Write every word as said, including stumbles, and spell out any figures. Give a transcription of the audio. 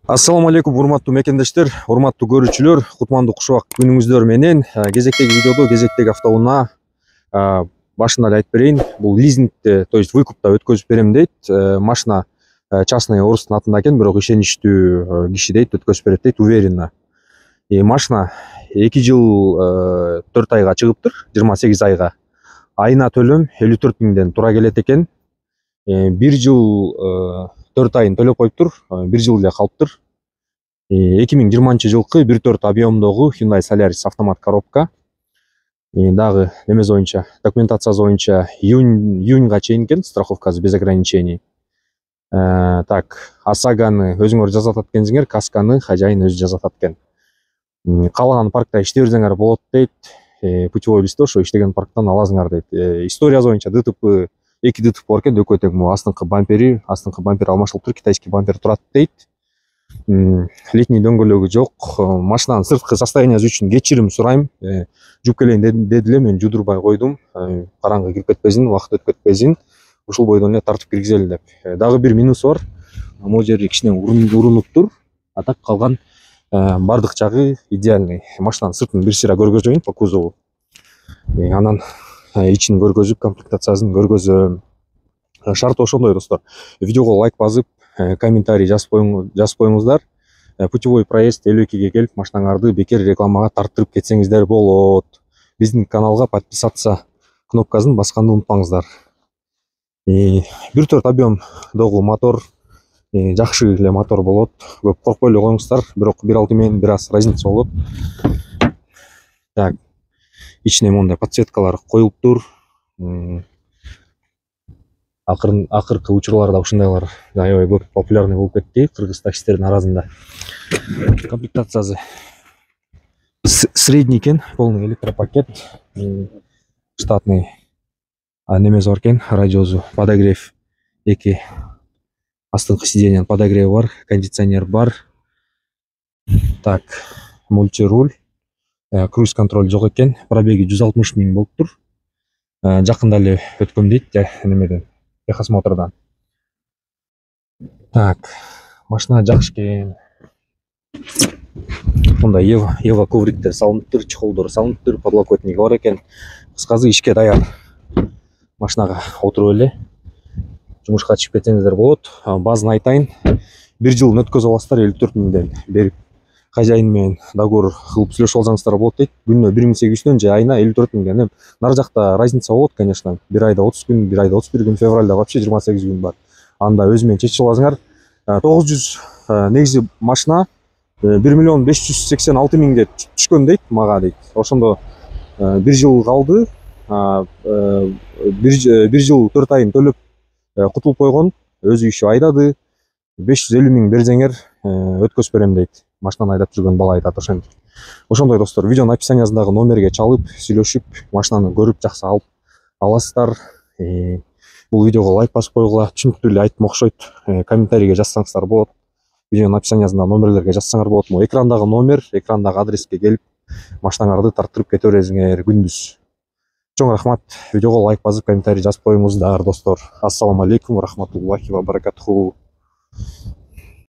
Ассаламу алейкум, урматтуу мекендештер, урматтуу көрүүчүлөр, кутмандуу кушубак күнүңүздөр менен. Кезектеги видеодо, кезектеги автоунаа башында эле айтып берейин. Бул лизингде, то есть выкупта өткөзүп берем дейт. Машина частный орустун атында экен, бирок ишеничтүү киши дейт, өткөзүп берет дейт, уверенно. Машина эки жыл төрт айга чыгыптыр, жыйырма сегиз айга. Айына төлөм элүү төрт миңден тура келет экен. бир жыл төрт айын төлөп коюптур, бир жыл эле калыптыр. эки миң жыйырманчы жылкы бир төрт объемдогу Hyundai Solaris автомат коробка. Дагы немеси боюнча, документациясы боюнча июньга чейин экен, страховкасы без ограничений. Так, ОСАГОны өзүңөр жасатат экенсиңер, касканы хажайын өзү жасатат экен. Калган паркта иштей берсеңер болот дейт. Путевой лист ошо иштеген парктан аласыңар дейт. Историясы боюнча ДТП эки ДТП бар экен, экөө тең астыңкы бампери, астыңкы бампер алмашылып тур, китайский бампер турат дейт. Летний дөңгөлөгү жок. Машинанын сырткы состояниясы үчүн кечирим сурайм. Жууп келейин деди эле, мен жуудурбай койдум. Караңгы кирип кетпесин, убакыт өтүп кетпесин. Ушул бойдон эле тартып киргизели деп. Дагы бир минусу бар. Могу жери кичине урунуп тур. А так калган бардык жагы идеальный. Машинанын сыртын бир сыйра көргөзөйүн по кузову. Анан ичин көргөзүп, комплектациясын көргөзөм. Шарты ошондой достор. Видеого лайк басып, комментарий жазып коюңуздар. Путевой проезд элүү экиге келип, машинаңарды бекер рекламага тарттырып кетсеңиздер болот. Биздин каналга подписаться кнопкасын басканды унутпаңыздар. бир төрт объемдогу мотор, жакшы эле мотор болот. Көп коркпой эле коюңуздар, бирок бир алты менен бир аз разница болот. Так, ичине мондай подсветкалар коюлуптур. Акырын акыркы учурларда ушундайлар аябай көп популярный болуп кетти кыргыз таксисттердин арасында. Комплектациясы средний экен, полный электропакет, штатный немеси бар экен, радиосу, подогрев, эки астыңкы сиденьянын подогреви бар, кондиционер бар. Так, мультируль, круиз контроль жок экен, пробеги жүз алтымыш миң болуптур. Жакында эле өткөм дейт, немеден, техосмотрдан. Так, машина жакшы экен. Мындай Ева, Ева ковриктер салыныптыр, чехолдор салыныптыр, подлокотниги бар экен. Кыскасы ишке даяр. Машинага отуруп эле жумушка чыгып кетсеңиздер болот. Базын айтайын. бир жылын өткөзүп аласыздар элүү төрт миңден берип. Хажайын менен договор кылып сүйлөшүп алсаңыздар болот дейт. Күнүнө бир миң сегиз жүздөн же айына элүү төрт миңден. Нары жакта разница болот, конечно. Бир айда отуз күн, бир айда отуз бир күн, февралда вообще жыйырма сегиз күн бар. Анда өзү менен чечип аласыңар. тогуз жүз негизи машина бир миллион беш жүз сексен алты миңге түшкөн дейт мага дейт. Ошондо бир жыл калды. бир жыл төрт айын төлөп кутулуп койгон. Өзү иши айдады. беш жүз элүү миң берсеңер өткөзүп берем дейт. Машинаны айдап жүргөн бала айтат ошентип. Ошондой достор, видеонун описаниясындагы номерге чалып, сүйлөшүп, машинаны көрүп жакшы алып аласыздар. Бул видеого лайк басып койгула, түшүнүктүү эле айттым окшойт. Комментарийге жазсаңыздар болот. Видеонун описаниясында номерлерге жазсаңар болот. Могу экрандагы номер, экрандагы адреске келип, машинаңарды тарттырып кете бересиңер күндүз. Чоң рахмат. Видеого лайк басып, комментарий жазып коюңуздар достор. Ассаламу алейкум ва рахматуллахи ва баракатуху.